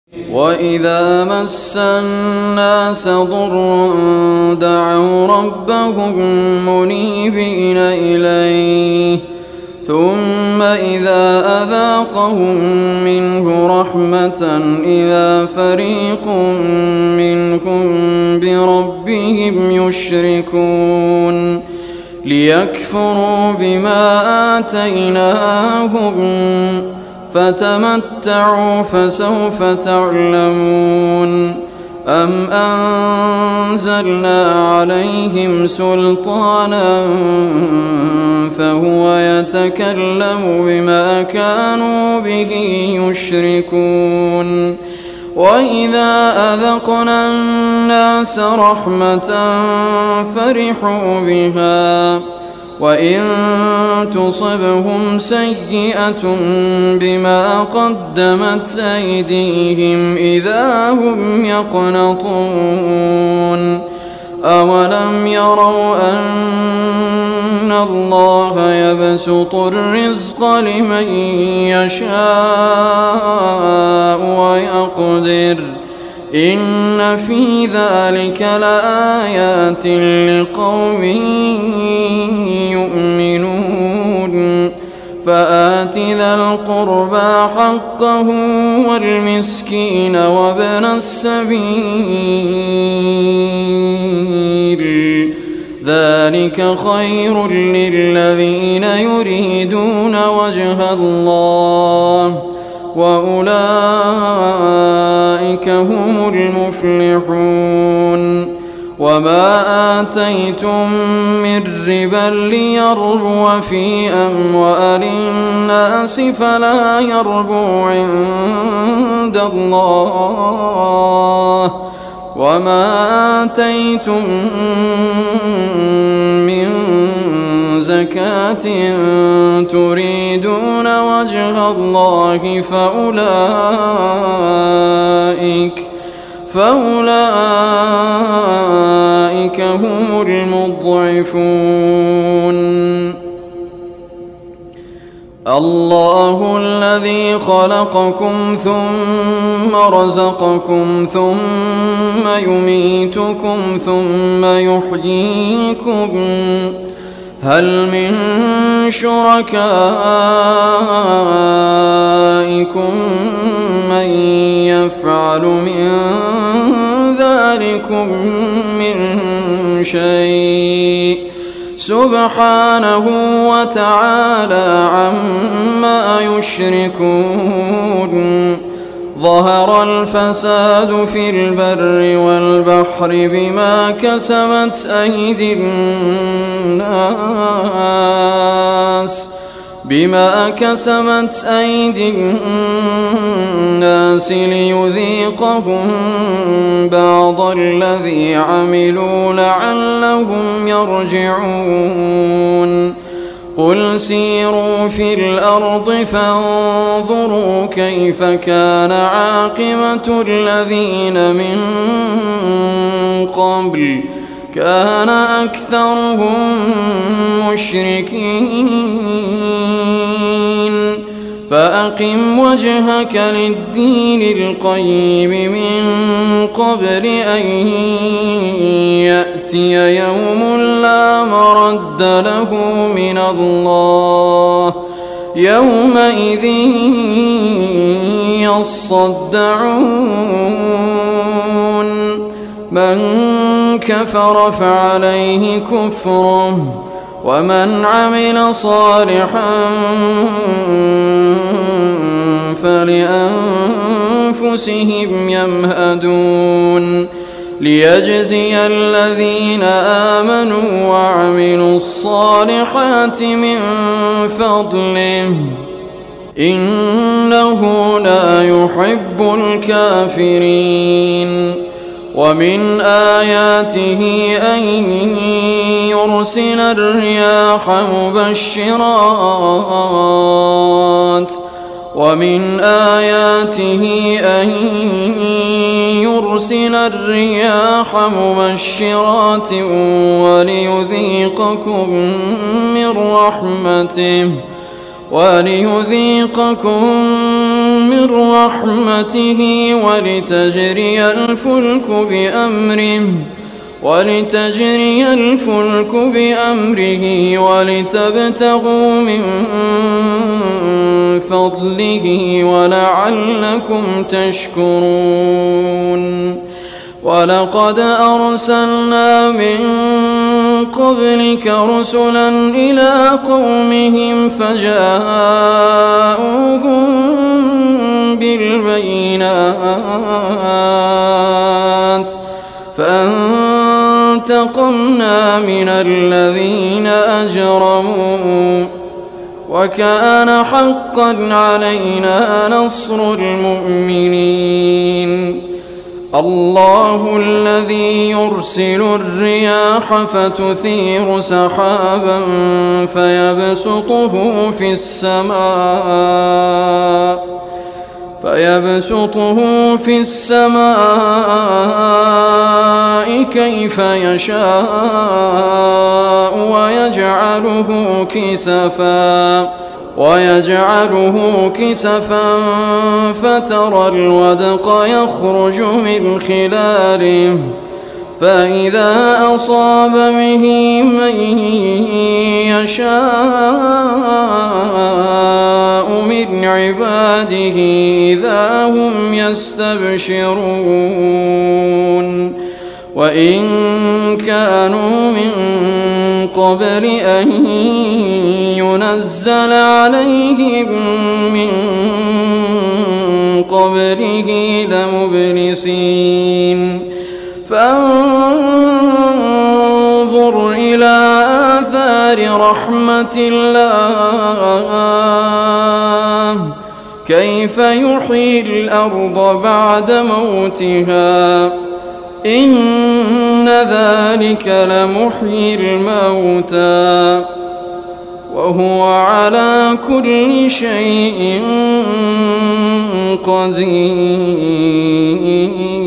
وإذا مس الناس ضر دعوا ربهم منيبين إليه ثم إذا أذاقهم منه رحمة إذا فريق منهم بربهم يشركون ليكفروا بما آتيناهم فتمتعوا فسوف تعلمون أم أنزلنا عليهم سلطانا فهو يتكلم بما كانوا به يشركون وإذا أذقنا الناس رحمة فرحوا بها وإن تصبهم سيئة بما قدمت أيديهم إذا هم يقنطون أولم يروا أن الله يبسط الرزق لمن يشاء ويقدر إن في ذلك لآيات لقوم يؤمنون فآت ذا القربى حقه والمسكين وابن السبيل ذلك خير للذين يريدون وجه الله وأولئك هم المفلحون وما آتيتم من ربا ليربو في أموال الناس فلا يربو عند الله وما آتيتم من زكاة تريدون وجه الله فأولئك هم المضعفون الله الذي خلقكم ثم رزقكم ثم يميتكم ثم يحييكم هل من شركائكم من يفعل من ذلكم من شيء سبحانه وتعالى عما يشركون ظهر الفساد في البر والبحر بما كسبت أيدي الناس ليذيقهم بعض الذي عملوا لعلهم يرجعون قل سيروا في الأرض فانظروا كيف كان عاقبة الذين من قبل كان أكثرهم مشركين فأقم وجهك للدين القيم من قبل أن يأتي يوم لا مرد له من الله يومئذ يصدعون من كفر فعليه كفره ومن عمل صالحا فلأنفسهم يمهدون ليجزي الذين آمنوا وعملوا الصالحات من فضله إنه لا يحب الكافرين ومن آياته أن يرسل الرياح مبشرات ومن آياته أن يرسل الرياح مبشرات وليذيقكم من من رحمته ولتجري الفلك بأمره ولتبتغوا من فضله ولعلكم تشكرون ولقد أرسلنا من قبلك رسلا إلى قومهم فجاءوهم بالبينات فانتقمنا من الذين أجرموا وكان حقا علينا نصر المؤمنين الله الذي يرسل الرياح فتثير سحابا فيبسطه في السماء كيف يشاء ويجعله كسفا فترى الودق يخرج من خلاله فإذا أصاب به من يشاء من عباده إذا هم يستبشرون وإن كانوا من قبل أن ينزل عليهم من قبله لمبلسين فانظر إلى آثار رحمة الله كيف يحيي الأرض بعد موتها إن ذلك لمحيي الموتى وهو على كل شيء قدير